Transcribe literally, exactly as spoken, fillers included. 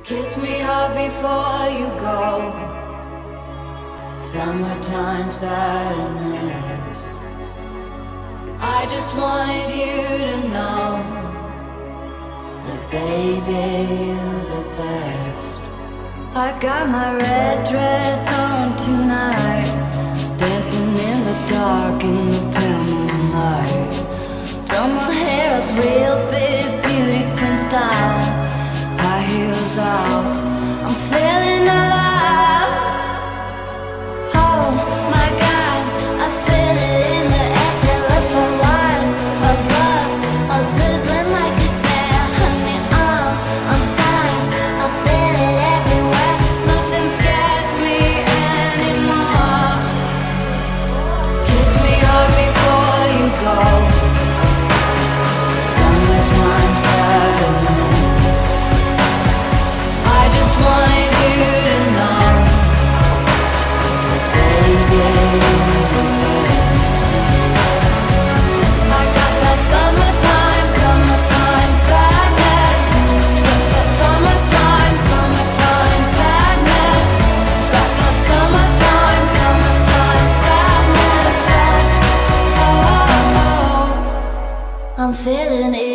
Kiss me hard before you go. Summertime sadness. I just wanted you to know that baby, you're the best. I got my red dress on tonight, dancing in the dark in the pale moonlight. Done my hair up real big, beauty queen style. High heels off, I'm feeling alive. Oh my God, I feel it in the air, telephone wires above, all sizzling like a snare. Honey, I'm on fire, I feel it everywhere. Nothing scares me anymore. Kiss me hard before you go. Summertime sadness. I just wanted you to know that baby, you're the best. I got that summertime, summertime sadness. Since that summertime, summertime sadness. Got that summertime, summertime sadness. Oh, oh, oh. I'm feeling it.